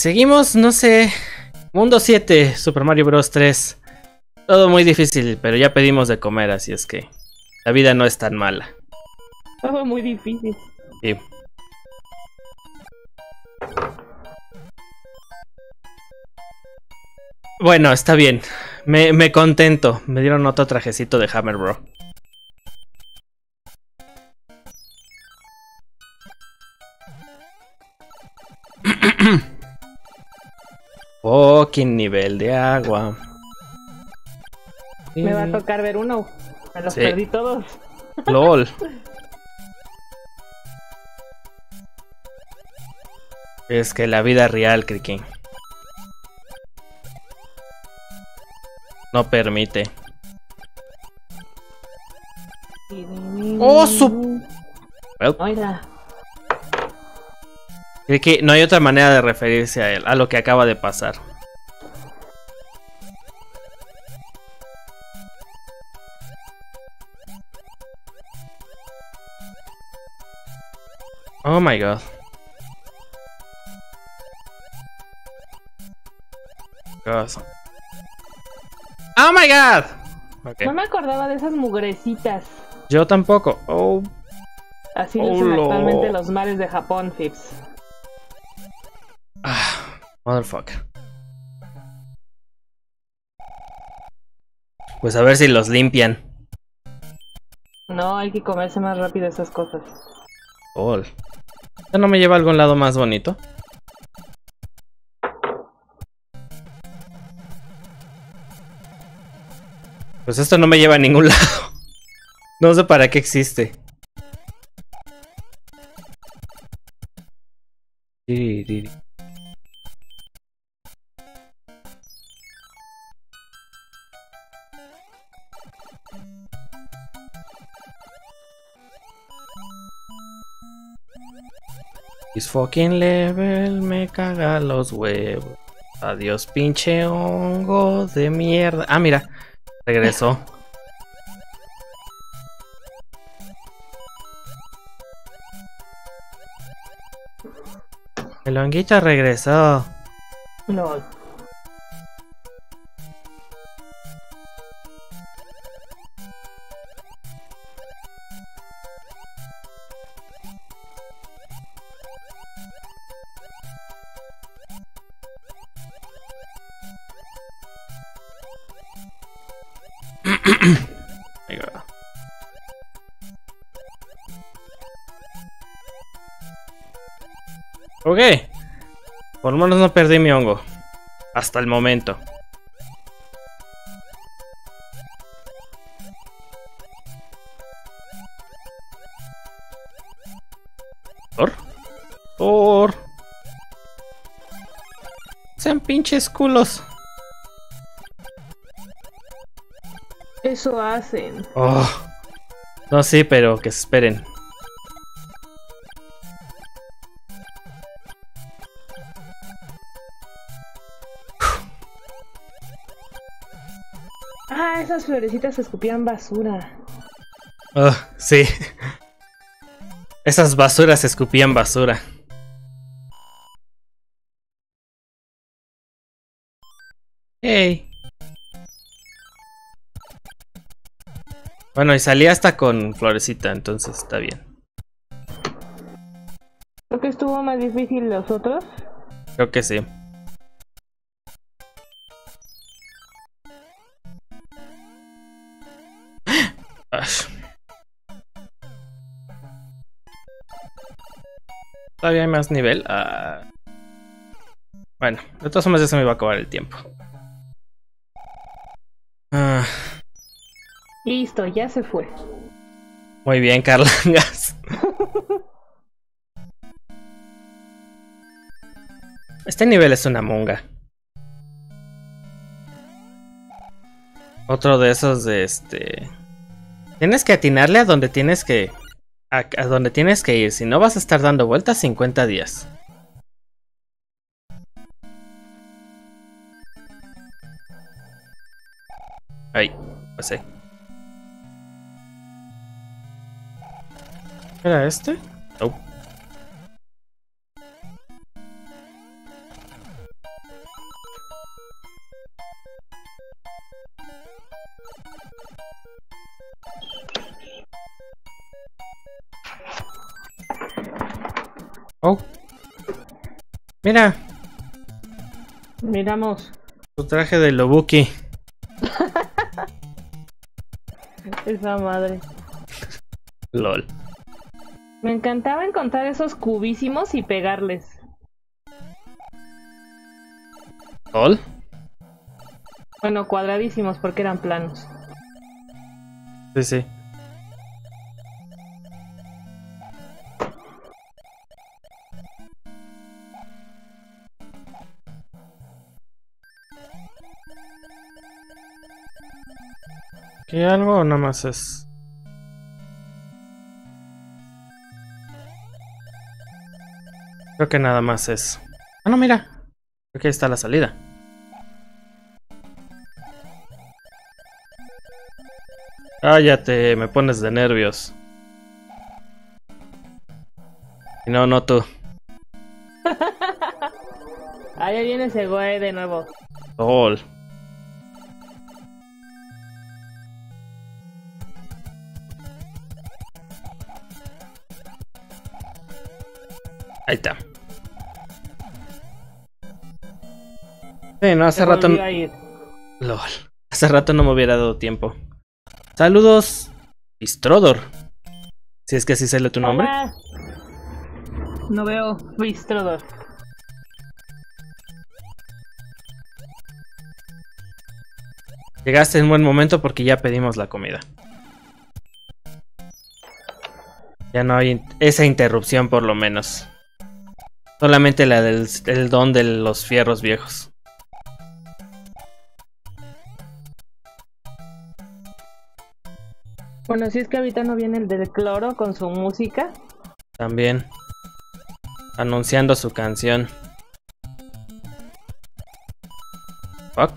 seguimos, no sé. Mundo 7, Super Mario Bros. 3. Todo muy difícil, pero ya pedimos de comer, así es que la vida no es tan mala. Todo muy difícil. Sí. Bueno, está bien. Me contento. Me dieron otro trajecito de Hammer Bro. Fucking nivel de agua. Me va a tocar ver uno. Me los perdí todos. LOL. Es que la vida real, Kriki, no permite. ¡Oh, su! Well. Oiga. Kriki, no hay otra manera de referirse a él, a lo que acaba de pasar. Oh my god. Oh my god. Okay. No me acordaba de esas mugrecitas. Yo tampoco. Oh. Así lucen actualmente los mares de Japón, Fips. Ah, motherfucker. Pues a ver si los limpian. No, hay que comerse más rápido esas cosas. Oh. ¿Ya no me lleva a algún lado más bonito? Pues esto no me lleva a ningún lado. No sé para qué existe. This fucking level me caga los huevos. Adiós, pinche hongo de mierda. Ah, mira. Regresó. El honguito regresó. No. Ok. Por lo menos no perdí mi hongo. Hasta el momento. Por. Sean pinches culos. Eso hacen. Oh. No, sí, pero que se esperen. Ah, esas florecitas escupían basura. Oh, sí. Esas basuras escupían basura. Hey. Bueno, y salí hasta con florecita, entonces está bien. Creo que estuvo más difícil los otros. Creo que sí. Todavía hay más nivel. Bueno, de todas formas ya se me va a acabar el tiempo. Listo, ya se fue. Muy bien, Carlangas. Este nivel es una monga. Otro de esos de Tienes que atinarle a donde tienes que... A donde tienes que ir. Si no vas a estar dando vueltas 50 días. Ahí, pasé. ¿Era este? Oh. Oh. Mira, Miramos. tu traje de Lobuki. Esa madre. LOL. Me encantaba encontrar esos cubísimos y pegarles. ¿LOL? Bueno, cuadradísimos porque eran planos. Sí, sí. ¿Qué algo o nada más es? Creo que nada más es. Ah, no, mira. Creo que ahí está la salida. Cállate, me pones de nervios. Y no, no tú. Ah, ya viene ese güey de nuevo. LOL. Ahí está. Sí, no, hace Se rato. volvió a ir. LOL. Hace rato no me hubiera dado tiempo. Saludos, Bistrodor. Si es que así sale tu nombre. Hola. No veo Bistrodor. Llegaste en buen momento porque ya pedimos la comida. Ya no hay esa interrupción por lo menos. Solamente la del el don de los fierros viejos. Bueno, si es que ahorita no viene el del cloro con su música. También. Anunciando su canción. Fuck.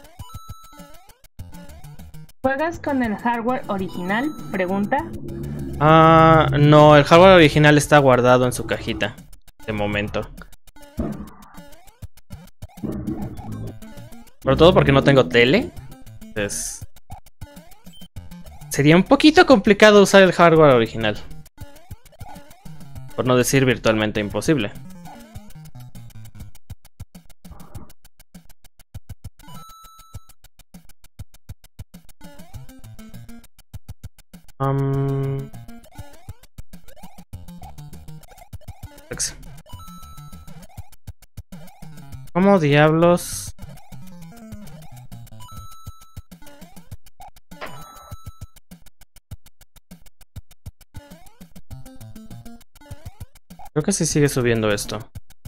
¿Juegas con el hardware original? Pregunta. Ah, no, el hardware original está guardado en su cajita. De momento. Sobre todo porque no tengo tele. Entonces... sería un poquito complicado usar el hardware original. Por no decir virtualmente imposible. ¿Cómo diablos? Creo que sí sigue subiendo esto.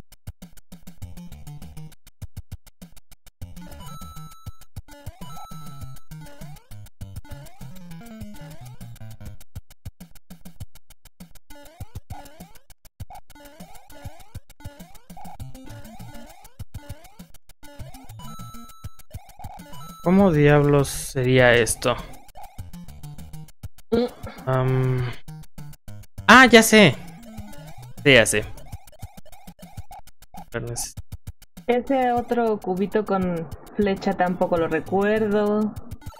¿Cómo diablos sería esto? Ah, ya sé. Sí, ya sé. Ese otro cubito con flecha tampoco lo recuerdo.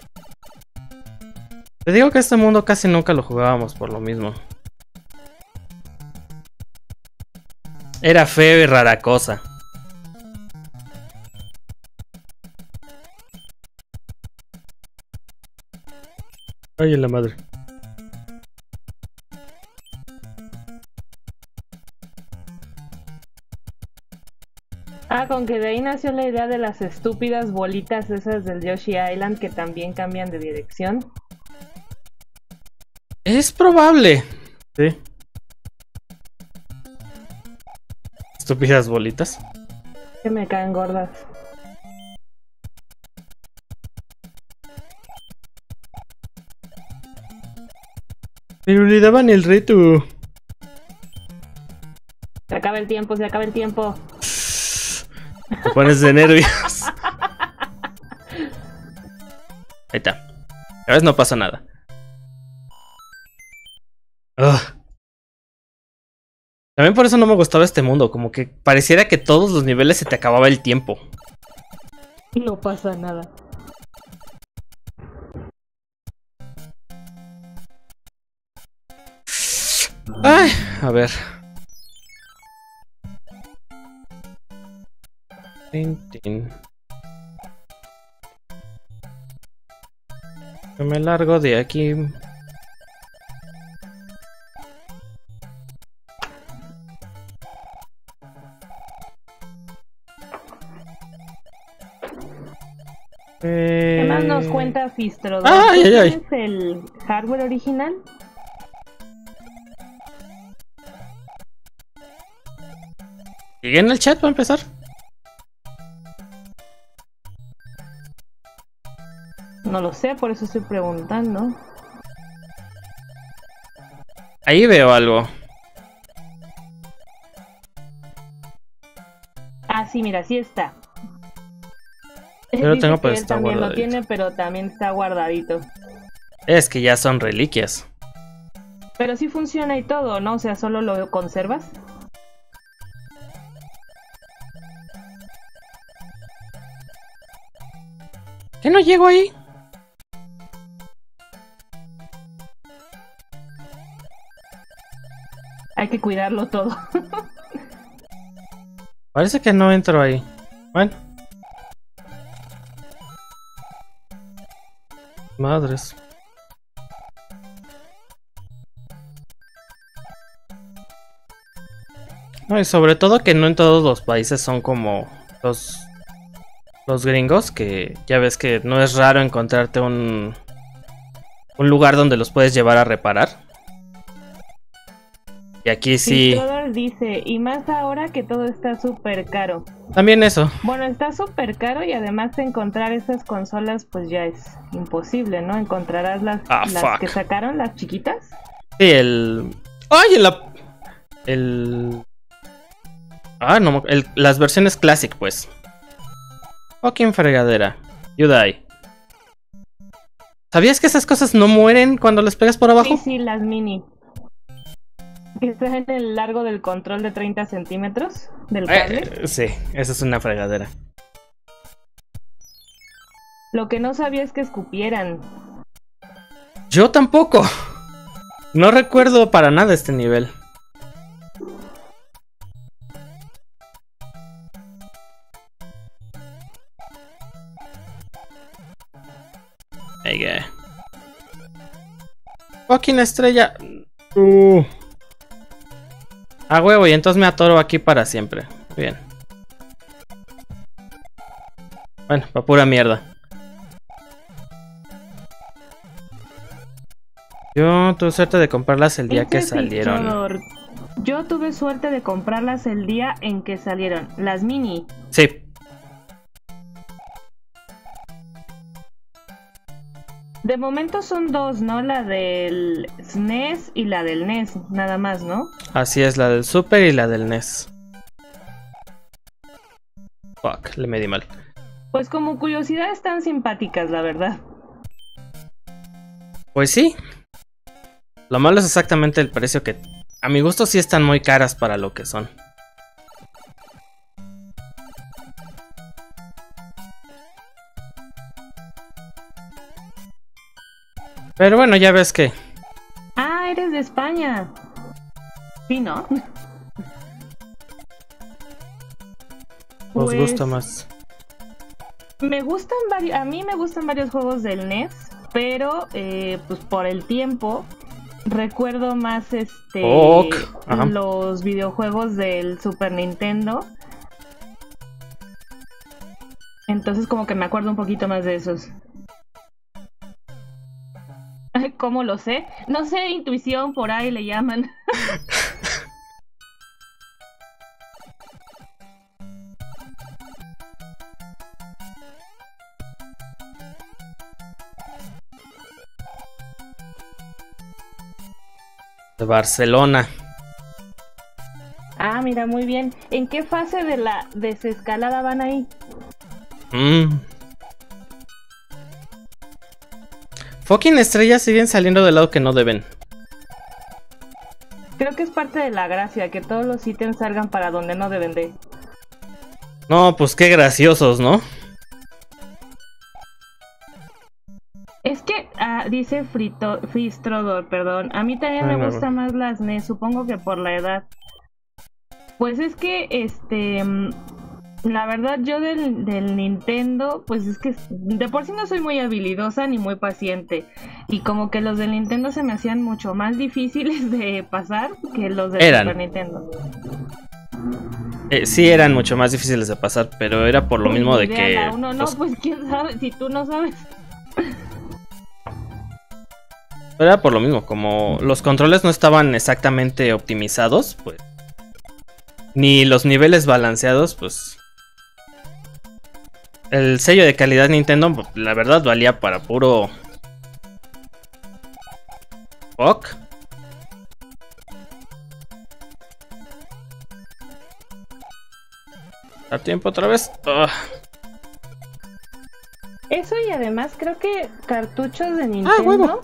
Te digo que este mundo casi nunca lo jugábamos por lo mismo. Era feo y rara cosa. Ay, en la madre. Ah, con que de ahí nació la idea de las estúpidas bolitas esas del Yoshi Island que también cambian de dirección. Es probable. Sí. Estúpidas bolitas. Que me caen gordas. Pero le daban el reto. Se acaba el tiempo, se acaba el tiempo. Te pones de nervios. Ahí está. A veces no pasa nada. Ugh. También por eso no me gustaba este mundo. Como que pareciera que todos los niveles se te acababa el tiempo. No pasa nada. Ay, a ver. Tin. Yo me largo de aquí. ¿Qué más nos cuenta Fistro? Ay. ¿Tienes el hardware original? ¿Llegué en el chat para empezar? No lo sé, por eso estoy preguntando. Ahí veo algo. Ah, sí, mira, sí está. Yo lo Dice tengo, que pero él está también lo guardadito. tiene, pero también está guardadito. Es que ya son reliquias. Pero sí funciona y todo, ¿no? O sea, solo lo conservas. ¿Qué no llego ahí? Hay que cuidarlo todo. Parece que no entro ahí. Bueno. Madres. No, y sobre todo que no en todos los países son como los gringos, que ya ves que no es raro encontrarte un lugar donde los puedes llevar a reparar. Y aquí sí. Fistrodor dice, y más ahora que todo está súper caro. También eso. Bueno, está súper caro y además encontrar esas consolas pues ya es imposible, ¿no? Encontrarás las Fuck. que sacaron, las chiquitas. Sí, el... ¡Ay! No, las versiones Classic, pues. Fucking fregadera. Yudai. ¿Sabías que esas cosas no mueren cuando les pegas por abajo? Sí, las mini. Que están en el largo del control de 30 centímetros del cable. Sí, esa es una fregadera. Lo que no sabía es que escupieran. Yo tampoco. No recuerdo para nada este nivel. Oiga. Fucking estrella. A huevo, y entonces me atoro aquí para siempre. Bien. Bueno, pa' pura mierda. Yo tuve suerte de comprarlas el día que salieron. Fistrodor, yo tuve suerte de comprarlas el día en que salieron. Las mini. Sí. De momento son dos, ¿no? La del SNES y la del NES, nada más, ¿no? Así es, la del Super y la del NES. Fuck, le medí mal. Pues como curiosidad están simpáticas, la verdad. Pues sí. Lo malo es exactamente el precio, que a mi gusto sí están muy caras para lo que son. Pero bueno, ya ves que... Ah, eres de España. Sí, ¿no? Os gusta más. Me gustan varios, a mí me gustan varios juegos del NES, pero pues por el tiempo recuerdo más los videojuegos del Super Nintendo. Entonces como que me acuerdo un poquito más de esos. ¿Cómo lo sé? No sé, intuición por ahí le llaman. De Barcelona. Ah, mira, muy bien. ¿En qué fase de la desescalada van ahí? Fucking estrellas siguen saliendo del lado que no deben. Creo que es parte de la gracia, que todos los ítems salgan para donde no deben de. No, pues qué graciosos, ¿no? Es que, dice Fistrodor, perdón. A mí también me gustan más las NES, supongo que por la edad. Pues es que, La verdad, yo del Nintendo, pues es que de por sí no soy muy habilidosa ni muy paciente. Y como que los del Nintendo se me hacían mucho más difíciles de pasar que los del Super Nintendo. Sí eran mucho más difíciles de pasar, pero era por lo mismo de que... Uno no, pues quién sabe, si tú no sabes. Era por lo mismo, como los controles no estaban exactamente optimizados, pues... Ni los niveles balanceados, pues... El sello de calidad Nintendo, la verdad, valía para puro... fuck. ¿Da tiempo otra vez? Eso y además creo que cartuchos de Nintendo...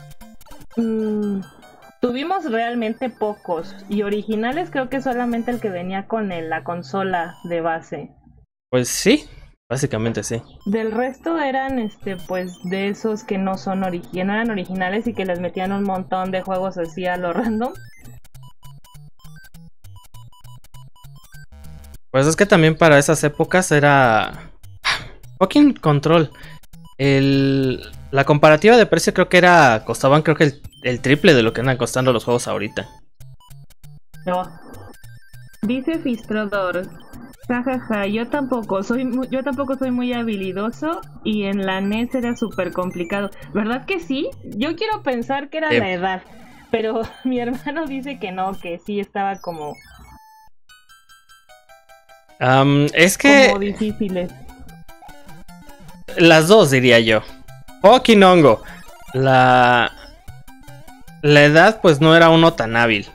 tuvimos realmente pocos. Y originales creo que solamente el que venía con la consola de base. Pues sí. Básicamente sí. Del resto eran pues de esos que no son no eran originales y que les metían un montón de juegos así a lo random. Pues es que también para esas épocas era fucking Control. La comparativa de precio creo que costaban creo que el triple de lo que andan costando los juegos ahorita. No. Dice Fistrodor. Jajaja, yo tampoco soy muy habilidoso y en la NES era súper complicado. ¿Verdad que sí? Yo quiero pensar que era la edad, pero mi hermano dice que no, que sí estaba como... es que... como difíciles. Las dos diría yo. Fucking hongo. La edad pues no era uno tan hábil.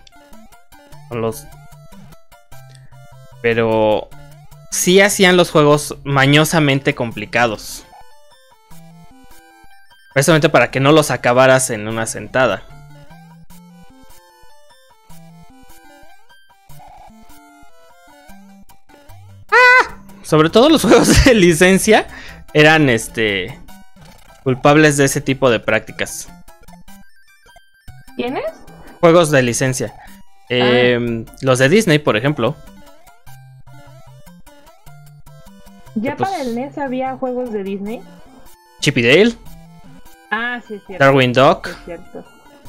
Pero... sí hacían los juegos mañosamente complicados. Precisamente para que no los acabaras en una sentada. Sobre todo los juegos de licencia eran culpables de ese tipo de prácticas. ¿Quiénes? Juegos de licencia. Los de Disney, por ejemplo. ¿Ya pues, para el NES había juegos de Disney? Chip y Dale. Ah, sí, es cierto. Darwin Duck. Es cierto.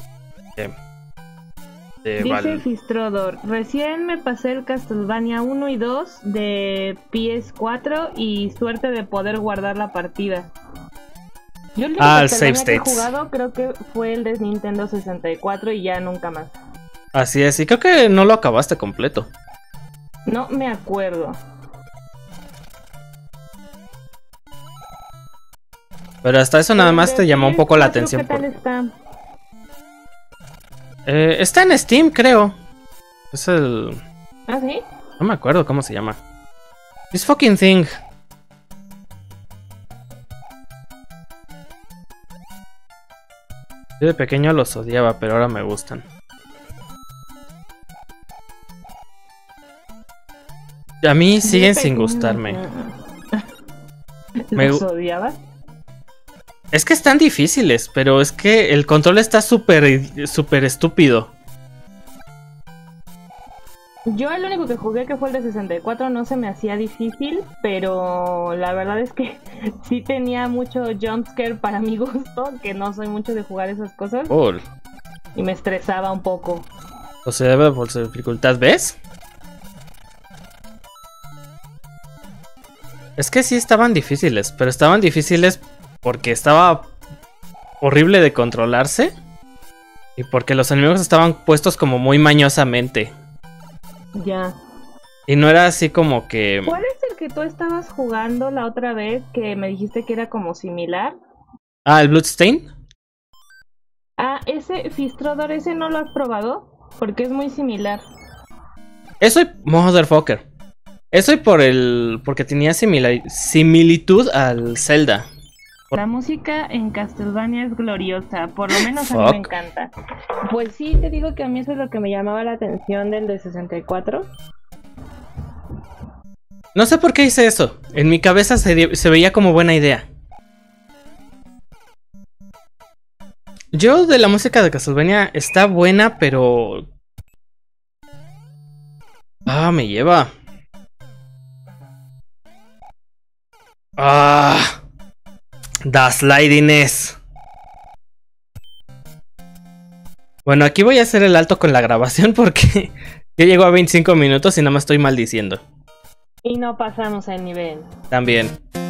Dice Fistrodor, recién me pasé el Castlevania 1 y 2 de PS4 y suerte de poder guardar la partida. Yo el Castlevania que he jugado creo que fue el de Nintendo 64 y ya nunca más. Así es, y creo que no lo acabaste completo. No me acuerdo. Pero hasta eso nada más te llamó un poco la atención. ¿Qué tal está? Está en Steam, creo. Es el... ¿Ah, sí? No me acuerdo cómo se llama. This fucking thing. Yo de pequeño los odiaba, pero ahora me gustan. A mí siguen sin gustarme. ¿Los odiabas? Es que están difíciles, pero es que el control está súper estúpido. Yo el único que jugué que fue el de 64 no se me hacía difícil, pero la verdad es que sí tenía mucho jumpscare para mi gusto, que no soy mucho de jugar esas cosas. Y me estresaba un poco. O se debe por su dificultad, ¿ves? Es que sí estaban difíciles, pero estaban difíciles porque estaba horrible de controlarse y porque los enemigos estaban puestos como muy mañosamente. Ya. Y no era así como que... ¿Cuál es el que tú estabas jugando la otra vez que me dijiste que era como similar? Ah, ¿el Bloodstain? Ah, ese Fistrodor, ¿ese no lo has probado? Porque es muy similar. Eso y Motherfucker. Eso y porque tenía similitud al Zelda. La música en Castlevania es gloriosa, por lo menos a mí me encanta. Pues sí, te digo que a mí eso es lo que me llamaba la atención del de 64. No sé por qué hice eso. En mi cabeza se veía como buena idea. Yo de la música de Castlevania está buena, pero... me lleva. Ah, das Slidiness. Bueno, aquí voy a hacer el alto con la grabación porque ya llegó a 25 minutos y nada más estoy maldiciendo. Y no pasamos el nivel. También.